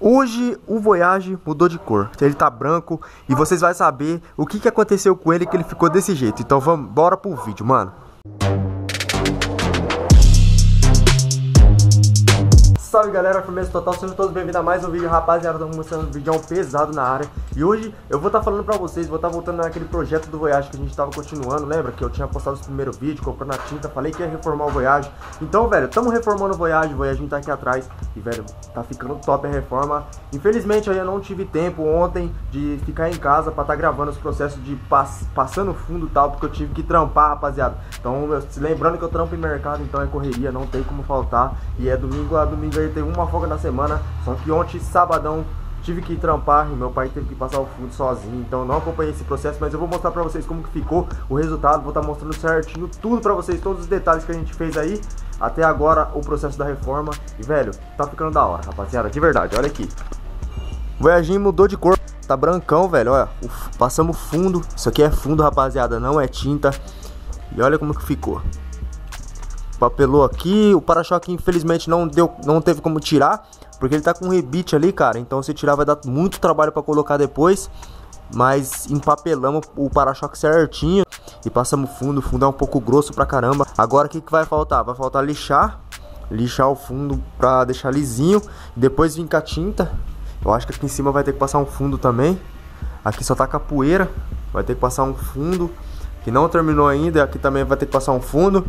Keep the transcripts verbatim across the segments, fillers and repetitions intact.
Hoje o Voyage mudou de cor, ele tá branco e vocês vão saber o que, que aconteceu com ele que ele ficou desse jeito. Então vamos, bora pro vídeo, mano. Salve galera, firmeza total, sejam todos bem-vindos a mais um vídeo, rapaziada. Estamos mostrando um vídeo pesado na área. E hoje eu vou estar tá falando pra vocês, vou estar tá voltando naquele projeto do Voyage que a gente tava continuando. Lembra que eu tinha postado os primeiros vídeos, comprando a tinta, falei que ia reformar o Voyage. Então, velho, estamos reformando o Voyage, o Voyage tá aqui atrás. E, velho, tá ficando top a reforma. Infelizmente, eu não tive tempo ontem de ficar em casa pra estar tá gravando os processos de pass passando fundo e tal, porque eu tive que trampar, rapaziada. Então, eu, lembrando que eu trampo em mercado, então é correria, não tem como faltar. E é domingo a domingo aí, tem uma folga na semana. Só que ontem, sabadão, tive que trampar e meu pai teve que passar o fundo sozinho. Então eu não acompanhei esse processo, mas eu vou mostrar pra vocês como que ficou o resultado. Vou estar tá mostrando certinho tudo pra vocês, todos os detalhes que a gente fez aí até agora, o processo da reforma. E velho, tá ficando da hora, rapaziada, de verdade, olha aqui. O Voyage mudou de cor, tá brancão, velho, olha. Uf, passamos fundo, isso aqui é fundo, rapaziada, não é tinta. E olha como que ficou. Papelou aqui, o para-choque infelizmente não deu, não teve como tirar, porque ele tá com um rebite ali, cara. Então se tirar vai dar muito trabalho pra colocar depois. Mas empapelamos o para-choque certinho e passamos fundo. O fundo é um pouco grosso pra caramba. Agora o que, que vai faltar? Vai faltar lixar. Lixar o fundo pra deixar lisinho. Depois vir com a tinta. Eu acho que aqui em cima vai ter que passar um fundo também. Aqui só tá capoeira. Vai ter que passar um fundo que não terminou ainda. Aqui também vai ter que passar um fundo.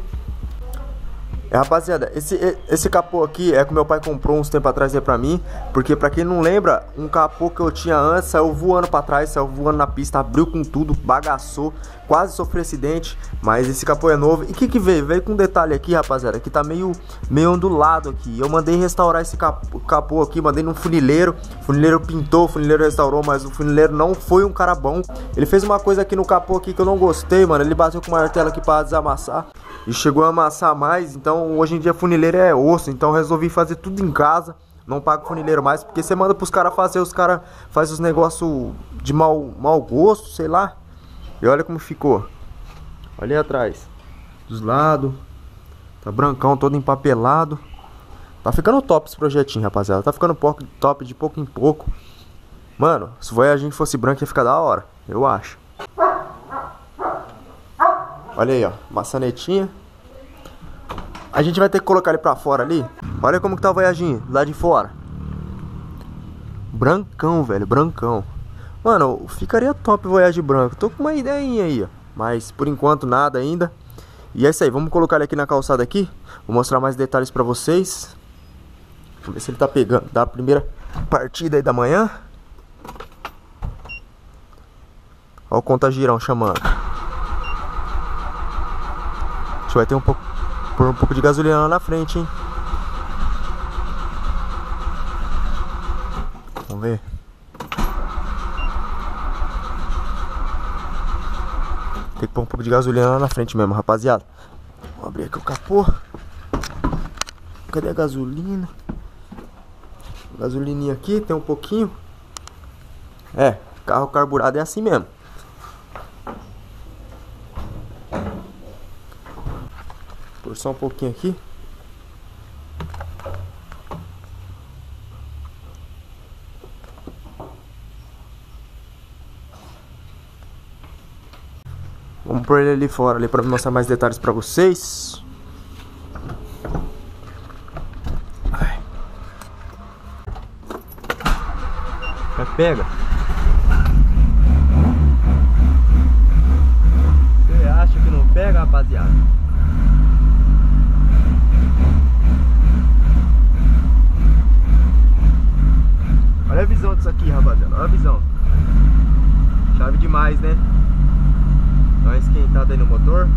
É, rapaziada, esse, esse capô aqui é que meu pai comprou uns tempos atrás aí pra mim. Porque pra quem não lembra, um capô que eu tinha antes saiu voando pra trás, saiu voando na pista, abriu com tudo, bagaçou, quase sofreu acidente. Mas esse capô é novo. E o que que veio? Veio com um detalhe aqui, rapaziada, que tá meio, meio ondulado aqui. Eu mandei restaurar esse capô, capô aqui, mandei num funileiro. O funileiro pintou, o funileiro restaurou, mas o funileiro não foi um cara bom. Ele fez uma coisa aqui no capô aqui que eu não gostei, mano. Ele bateu com o martelo aqui pra desamassar e chegou a amassar mais. Então hoje em dia funileiro é osso. Então resolvi fazer tudo em casa. Não pago funileiro mais, porque você manda pros caras fazer, os caras fazem os negócios de mau, mau gosto, sei lá. E olha como ficou. Olha aí atrás, dos lados. Tá brancão, todo empapelado. Tá ficando top esse projetinho, rapaziada. Tá ficando top de pouco em pouco. Mano, se o Voyage fosse branco ia ficar da hora, eu acho. Olha aí, ó, maçanetinha. A gente vai ter que colocar ele pra fora ali. Olha como que tá o Voyage lá de fora. Brancão, velho, brancão. Mano, ficaria top o Voyage branco. Tô com uma ideinha aí, ó. Mas por enquanto nada ainda. E é isso aí, vamos colocar ele aqui na calçada aqui. Vou mostrar mais detalhes pra vocês. Deixa eu ver se ele tá pegando. Da primeira partida aí da manhã. Ó o contagirão chamando. A gente vai ter um pouco, por um pouco de gasolina lá na frente, hein. Vamos ver. Tem que pôr um pouco de gasolina lá na frente mesmo, rapaziada. Vou abrir aqui o capô. Cadê a gasolina? Gasolininha aqui, tem um pouquinho. É, carro carburado é assim mesmo. Por só um pouquinho aqui. Vamos pôr ele ali fora ali para mostrar mais detalhes para vocês. Ai. Pega. Você acha que não pega, rapaziada? Olha a visão disso aqui, rapaziada. Olha a visão. Chave demais, né? Dá uma esquentada aí no motor.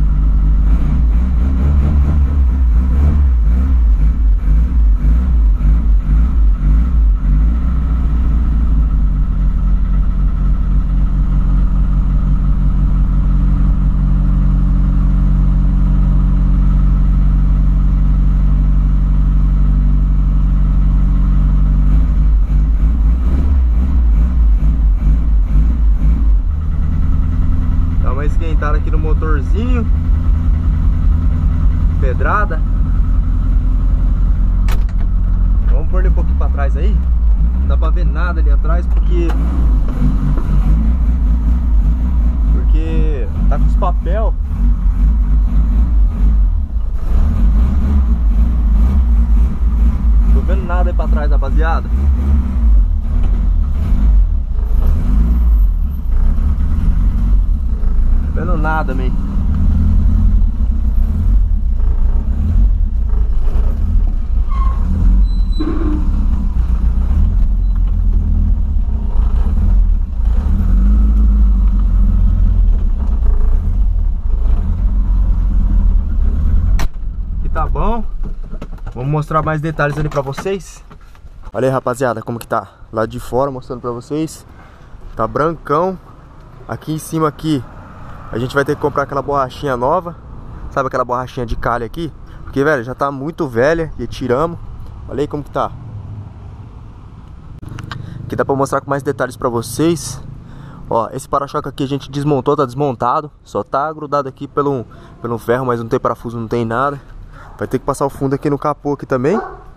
Esquentar aqui no motorzinho. Pedrada. Vamos pôr ele um pouquinho pra trás aí. pra ver nada ali atrás, porque... Porque tá com os papel. Tô vendo nada aí pra trás, rapaziada. Tô vendo nada, man. Tá bom, vamos mostrar mais detalhes ali pra vocês. Olha aí, rapaziada, como que tá lá de fora, mostrando pra vocês. Tá brancão. Aqui em cima aqui a gente vai ter que comprar aquela borrachinha nova. Sabe aquela borrachinha de calha aqui? Porque, velho, já tá muito velha e tiramos. Olha aí como que tá. Aqui dá pra mostrar com mais detalhes pra vocês. Ó, esse para-choque aqui a gente desmontou, tá desmontado. Só tá grudado aqui pelo, pelo ferro, mas não tem parafuso, não tem nada. Vai ter que passar o fundo aqui no capô aqui também.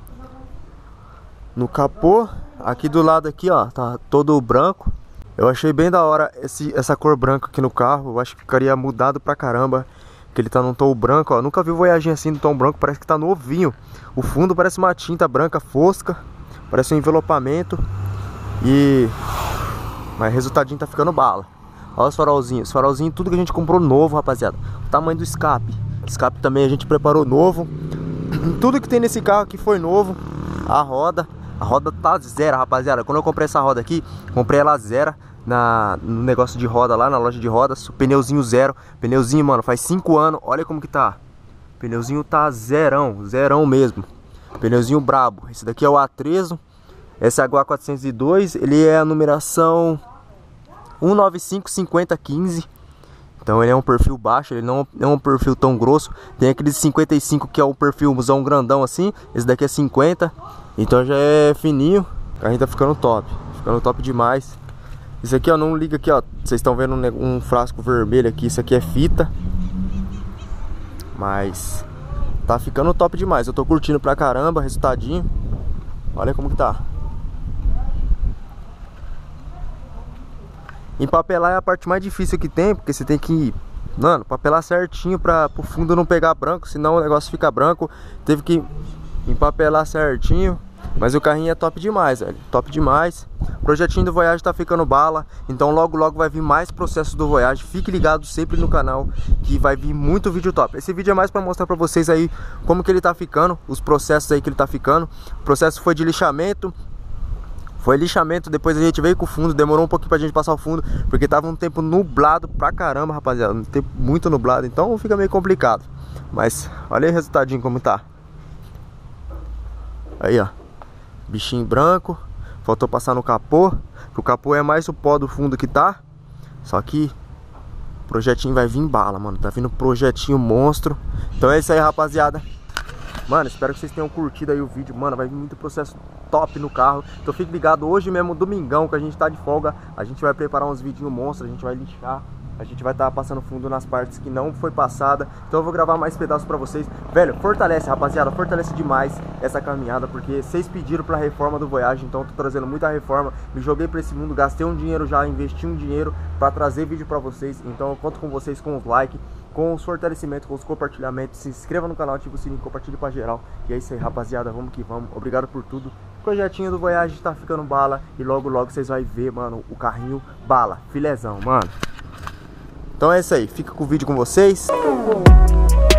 No capô, aqui do lado aqui, ó, tá todo branco. Eu achei bem da hora esse, essa cor branca aqui no carro. Eu acho que ficaria mudado pra caramba. Que ele tá num tom branco, ó. Nunca vi Voyage assim no tom branco, parece que tá novinho. O fundo parece uma tinta branca fosca. Parece um envelopamento. E... Mas o resultadinho tá ficando bala. Olha os farolzinhos, os farolzinhos, tudo que a gente comprou novo, rapaziada. O tamanho do escape. Escape também a gente preparou novo. Tudo que tem nesse carro aqui foi novo. A roda, a roda tá zero, rapaziada. Quando eu comprei essa roda aqui, comprei ela zero na, no negócio de roda lá, na loja de rodas. O pneuzinho zero. Pneuzinho, mano, faz cinco anos. Olha como que tá. O pneuzinho tá zerão, zerão mesmo. Pneuzinho brabo. Esse daqui é o A treze. Esse é o A quatrocentos e dois. Ele é a numeração um nove cinco cinco zero um cinco. Então ele é um perfil baixo, ele não é um perfil tão grosso. Tem aquele cinquenta e cinco que é o perfilzão grandão assim. Esse daqui é cinquenta. Então já é fininho. O carrinho tá ficando top. Ficando top demais. Isso aqui, ó, não liga aqui, ó. Vocês estão vendo um, um frasco vermelho aqui. Isso aqui é fita. Mas tá ficando top demais. Eu tô curtindo pra caramba, resultadinho. Olha como que tá. Empapelar é a parte mais difícil que tem, porque você tem que, mano, papelar certinho para o fundo não pegar branco, senão o negócio fica branco. Teve que empapelar certinho, mas o carrinho é top demais, velho, top demais. O projetinho do Voyage tá ficando bala, então logo logo vai vir mais processos do Voyage. Fique ligado sempre no canal que vai vir muito vídeo top. Esse vídeo é mais para mostrar para vocês aí como que ele tá ficando, os processos aí que ele tá ficando. O processo foi de lixamento. Foi lixamento, depois a gente veio com o fundo, demorou um pouquinho pra gente passar o fundo, porque tava um tempo nublado pra caramba, rapaziada, um tempo muito nublado, então fica meio complicado. Mas olha aí o resultadinho como tá. Aí, ó, bichinho branco, faltou passar no capô, que o capô é mais o pó do fundo que tá. Só que o projetinho vai vir bala, mano, tá vindo projetinho monstro. Então é isso aí, rapaziada. Mano, espero que vocês tenham curtido aí o vídeo. Mano, vai vir muito processo top no carro. Então fique ligado, hoje mesmo, domingão, que a gente tá de folga. A gente vai preparar uns vídeos monstros, a gente vai lixar. A gente vai estar tá passando fundo nas partes que não foi passada. Então eu vou gravar mais pedaços pra vocês. Velho, fortalece, rapaziada, fortalece demais essa caminhada, porque vocês pediram pra reforma do Voyage. Então eu tô trazendo muita reforma. Me joguei pra esse mundo, gastei um dinheiro já, investi um dinheiro pra trazer vídeo pra vocês. Então eu conto com vocês, com os likes, com os fortalecimentos, com os compartilhamentos. Se inscreva no canal, ativa o sininho, compartilhe pra geral. E é isso aí, rapaziada, vamos que vamos. Obrigado por tudo. O projetinho do Voyage tá ficando bala. E logo logo vocês vão ver, mano, o carrinho bala, filezão, mano. Então é isso aí, fica com o vídeo com vocês.